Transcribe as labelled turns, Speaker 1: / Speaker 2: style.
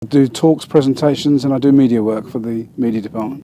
Speaker 1: I do talks, presentations, and I do media work for the media department.